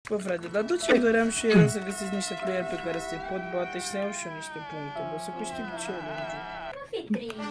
Bă, frate, dar tot ce doream și era să găsesc niște player pe care să-i pot bate și să iau și eu niște puncte, bă, să câștig challenge-ul. Nu fi trist.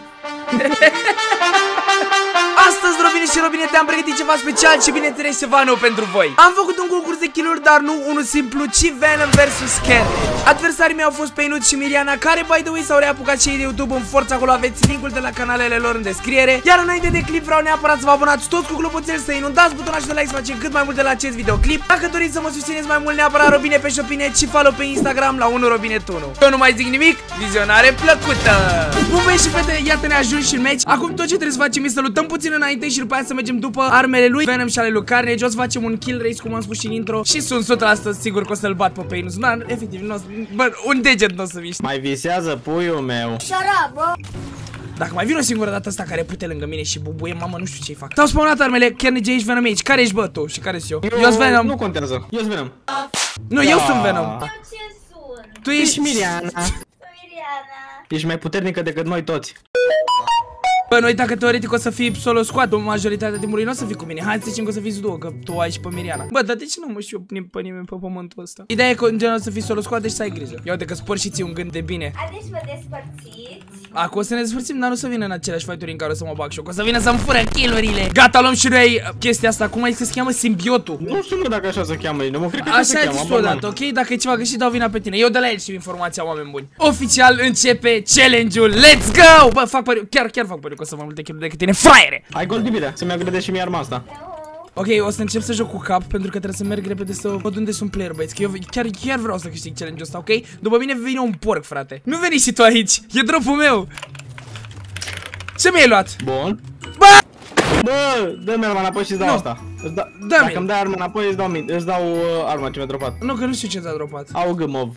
Astăzi, Robine și Robine, te-am pregătit ceva special și bineînțeles ceva nou pentru voi. Am făcut un concurs de kill-uri, dar nu unul simplu, ci Venom vs Carnage. Adversarii mei au fost Peinuț și Miriana, care, by the way, s-au reapucat și ei de YouTube în forță. Acolo aveți linkul de la canalele lor în descriere. Iar înainte de clip vreau neapărat să vă abonați toți cu clopoțel, să inundați butonul de like, să facem cât mai multe la acest videoclip. Dacă doriți să mă susțineți mai mult, neapărat Robine pe Shopine și follow pe Instagram la 1robinet1. Eu nu mai zic nimic, vizionare plăcută! Bun, băi și fete, iată ne ajung și în meci. Acum tot ce trebuie să facem este să luptăm puțin înainte și după aia să mergem după armele lui Venom și ale lui Carnage. O să facem un kill race, cum am spus și în intro. Și sunt 100% sigur că o să-l bat pe Peinuț. Da, efectiv, bă, un deget nu o să miști. Mai visează puiul meu. Șara, bă. Dacă mai vine o singură dată asta care pute lângă mine și bubuie, mamă, nu știu ce-i fac. S-au spawnat armele, Carnage aici, Venom aici. Care ești, bă, tu? Și care-s eu? Eu-s Venom. Nu contează, eu-s Venom. Nu, eu sunt Venom. Eu ce sunt? Tu ești Miriana. Miriana. Ești mai puternică decât noi toți. Bă, noi dacă teoretic o să fii solo squad, majoritatea timpului nu o să fii cu mine. Hai să zicem că o să fiți două, că tu ai și pe Miriana. Bă, dar de ce nu mă știu pe nimeni pe pământul ăsta? Ideea e că în general o să fii solo squad, deci să ai grijă. Ia uite că spor și ții un gând de bine. Deci vă despărțiți. Acum o să ne despărțim, dar nu să vină în aceleași fighturi în care o să mă bag și eu. O să vină să-mi fură kill-urile. Gata, luăm și noi chestia asta. Cum ai că se cheamă simbiotul? Nu știu dacă așa se cheamă, nu mă cred că așa se cheamă. Așa odată, ok? Dacă e ceva greșit, dau vina pe tine. Eu de la el știu informația, oameni buni. Oficial începe challenge-ul. Let's go! Bă, fac pariu, chiar fac pariu că o să mă multe kill-uri decât tine, fraiere! Ai gol de bine, să-mi agrede și mie arma asta. Ok, o să încep să joc cu cap, pentru că trebuie să merg repede să văd unde sunt player, băieți. Că eu chiar vreau să câștig challenge-ul ăsta, ok? După mine vine un porc, frate. Nu veni și tu aici, e dropul meu. Ce mi-ai luat? Bun. Bă! Bă, dă-mi arma înapoi și-ți dau asta. Dacă îmi dai arma înapoi, îți dau arma ce mi-a dropat. Nu, că nu știu ce ți-a dropat. AUG MOV.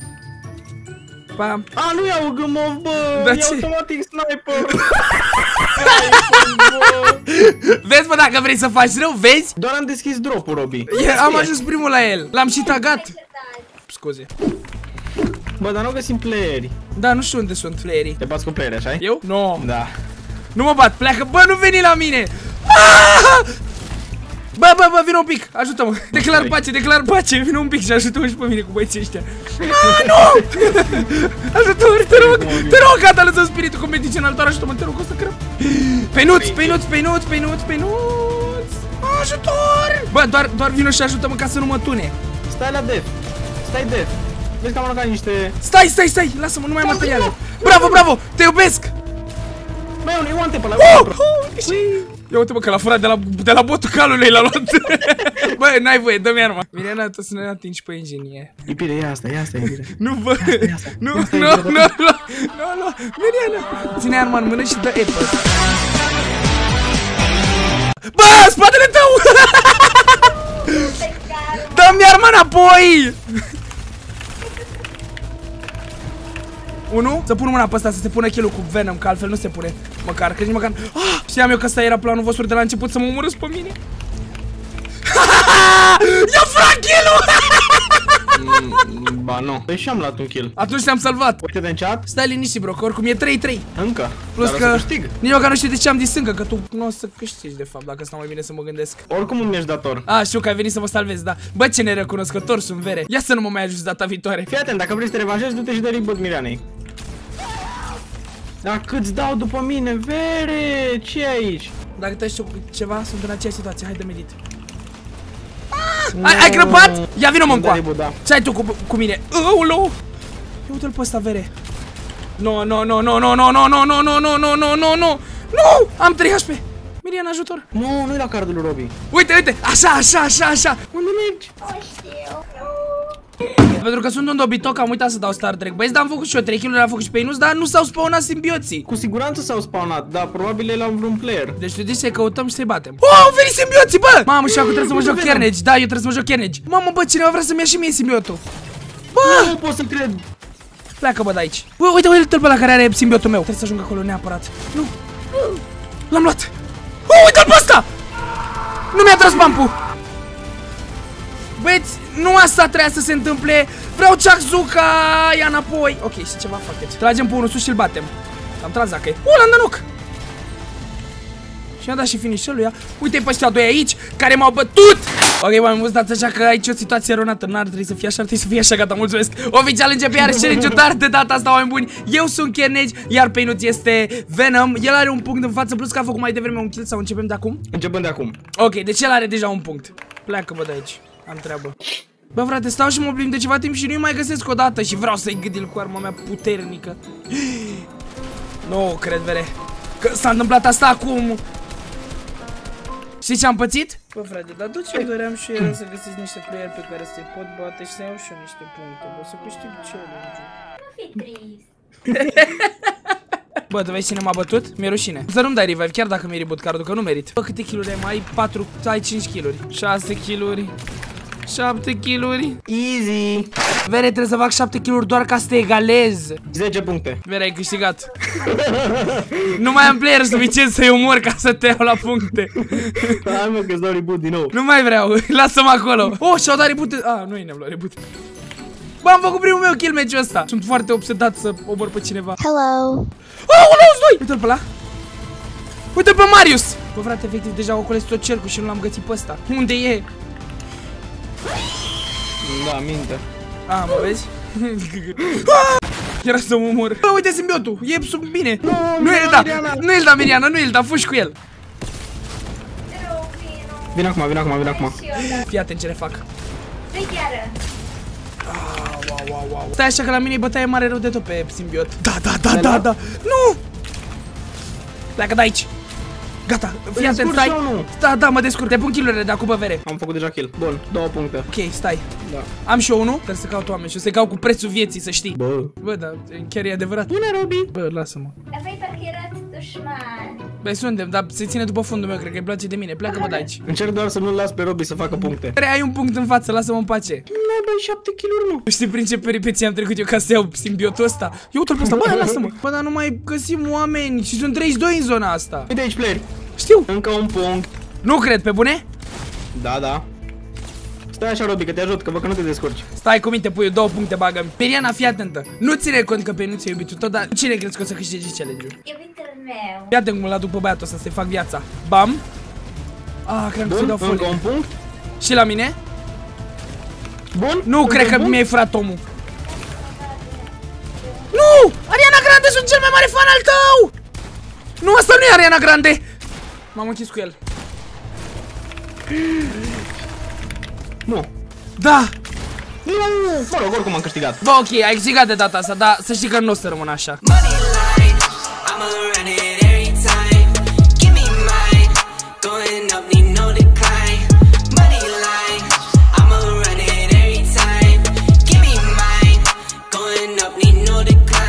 Pam. A, nu e AUG MOV, bă! Da, e ce? automatic sniper! Vezi, bă, dacă vrei să faci rău, vezi? Doar am deschis drop-ul, Robi. Am ajuns primul la el. L-am și tagat. Scuze. Bă, dar nu găsim playeri. Da, nu știu unde sunt playerii. Te bați cu playeri, așa-i? Eu? Nu. Da. Nu mă bat, pleacă. Bă, nu veni la mine. Ah! Bă, vină un pic, ajută-mă. Declar pace, vină un pic și ajută-mă și pe mine cu băieții ăștia. Nu! Ajută-mă, te rog, gata, lăsăm spiritul competiție în altar, ajută-mă, te rog, o să crăp. Peinuț. Ajutor! Bă, doar vină și ajută-mă ca să nu mă tune. Stai la def. Stai def. Vezi că am aruncat niște... Stai, lasă-mă, nu mai am materiale. Bravo, te iubesc. Mai e un antep ăla. Ia uite, bă, că l-a furat de la botul calului l-a luat. Bă, n-ai voie, dă-mi arma. Miriana, tu să ne atingi pe ingenie. Ipire, ia asta, Ipire. Nu, bă, nu, Miriana. Ține arma în mână și dă apple. Bă, spatele tău! Dă-mi arma înapoi! Unu, să pun mâna pe asta să se pună kill-ul cu Venom, că altfel nu se pune. Măcar, că nici măcar... Știam eu că ăsta era planul vostru de la început, să mă omorâți pe mine. I-a furat kill-ul! Ba nu. Păi și-am luat un kill. Atunci te-am salvat. Uite de chat. Stai liniștit, bro, că oricum e 3-3. Încă. Plus dar că o să câștig. nici măcar nu știu de ce am disâncă, că tu nu o să câștigi de fapt, dacă stau mai bine să mă gândesc. Oricum îmi ești dator. A, știu că ai venit să mă salvezi, da. Bă, ce nerecunoscător sunt, vere. Ia să nu mă mai ajungi data viitoare. Fii atent, dacă vrei să te revanjezi, du-te și dă reboot Mirianei. Dar cât-ți dau după mine, vere? Ce e aici? Dacă te știu ceva, sunt în aceeași situație, hai de medit. Ai crăpat? Ia vină mă încoa. Ce ai tu cu mine? Aoleu! Ia uite-l pe ăsta, vere. No. Nu! Am 3 HP. Miriana, ajutor. Nu, nu-i la cardul lui Robi. Uite, așa. Unde mergi? Nu știu. Pentru că sunt un dobitoc, am uitat să dau Star Trek. Băieți, dar am făcut și eu 3 kill-uri, am făcut și Peinuț, dar nu s-au spawnat simbioții. Cu siguranță s-au spawnat, dar probabil e la vreun player. Deci tu zici să-i căutăm și să-i batem. Au venit simbioții, bă! Mamă, și acum trebuie să mă joc Carnage. Da, eu trebuie să mă joc Carnage. Mamă, bă, cineva vrea să-mi ia și mie simbiotul. Bă! Nu pot să cred. Pleacă, bă, de aici. Bă, uite-l pe ăla care are simbiotul meu. Trebuie să ajung acolo neapărat. Nu. L-am luat. Uite-l pe ăsta! Nu mi-a tras bump-ul. Băieți, nu asta trebuia să se întâmple. Vreau Chuckzuka, ia înapoi. Ok, și ceva faceți. Tragem pe unul sus și îl batem. Am tras dacă e. L-am dat knock. Și i-am dat și finish-ul lui. Uite-i pe ăștia doi aici, care m-au bătut. Ok, m-am dați așa că aici o situație eronată. N-ar trebui să fie așa, ar trebui să fie așa, gata, mulțumesc. Oficial începe iarăși challenge-ul, dar de data asta, oameni buni, eu sunt Carnage, iar pe Ionuț este Venom. El are un punct în față, plus că a făcut mai devreme un kill. Sau începem de acum? Începem de acum. Ok, deci el are deja un punct. Pleacă, bă, de aici, am treabă. Bă, frate, stau și mă plimb de ceva timp și nu-i mai găsesc o dată. Și vreau să-i gâdil cu arma mea puternică. Nu cred, vere, că s-a întâmplat asta acum. Știi ce am pățit? Bă, frate, dar tot ce-mi doream și era să găsesc niște player pe care să-i pot bate și să iau și eu niște puncte. Bă, să câștig challenge-ul. Nu fi trist. Bă, tu vezi cine m-a bătut? Mi-e rușine. Să nu-mi dai revive, chiar dacă mi-e reboot cardul, că nu merit. Bă, câte kill-uri ai? Mai 4, ai 5 kill-uri. 6 kill-uri. 7 kill-uri. Easy. Vere, trebuie să fac 7 kill-uri doar ca să te egalez. 10 puncte. Vere, ai câștigat. Nu mai am player suficient să-i omor ca să te iau la puncte. Hai mă, că-ți dau reboot din nou. Nu mai vreau, lasă-mă acolo. Oh, și-au dat reboot. Ah, nu ne-am luat reboot. Bă, am făcut primul meu kill match-ul ăsta. Sunt foarte obsedat să omor pe cineva. Hello. Oh, unu, 2! Uite-l pe ăla. Uite-l pe Marius. Bă, frate, efectiv, deja o colesc tot cercul și nu l-am găsit pe ăsta. Unde e? Da, minte. Ah, mă vezi? Era să mă omor. Bă, uite simbiotul, e sub mine. Nu e da, nu e da, Miriana, nu e da, fugi cu el. Vin acum, vin acum, vin acum. Fii atent ce le fac. Chiară. Wow. Stai așa că la mine e bătaie mare rău de tot pe simbiot. Da. Nu! Pleacă de aici. Gata, fii atent, stai. Da, mă descurc. Te pun kill-urile de acum pe vere. Am făcut deja kill. Bun, 2 puncte. Ok, stai. Da. Am și eu unul. Trebuie să caut oameni și o să caut cu prețul vieții, să știi. Bă, da, chiar e adevărat. Bine, Robi. Bă, lasă-mă. Voi parcă erați dușmani. Băi, suntem, dar se ține după fundul meu, cred că îi place de mine. Pleacă-mă de aici. Încerc doar să nu-l las pe Robi să facă puncte. Ai un punct în față, lasă-mă în pace. N-ai băi 7 kill-uri, nu. Știi prin ce peripeții am trecut eu ca să iau simbiotul ăsta? Eu uite-l pe ăsta, bă, lasă-mă. Bă, dar nu mai găsim oameni și sunt 32 în zona asta. Uite aici, player. Știu. Încă un punct. Nu cred, pe bune? Da. Stai așa, Robi, că te ajut, că văd că nu te descurci. Stai cu minte, puiu, 2 puncte bagă-mi. Miriana, fii atentă. Nu ține cont că pe nu ți-ai iubitul tău, dar cine crezi că o să câștige challenge-ul? Iubitul meu. Fii atent cum îl aduc pe băiatul ăsta să-i fac viața. Bam. Ah, cred că să-i dau folie. Încă un punct. Și la mine? Bun. Nu, cred că mi-ai furat omul. Nu! Ariana Grande, sunt cel mai mare fan al tău! Nu, asta nu e Ariana Grande! M-am închis cu el. Nu. Da! Nu, mă rog, oricum am câștigat. Bă, ok, ai câștigat de data asta, dar să știi că nu o să rămân așa. Money line,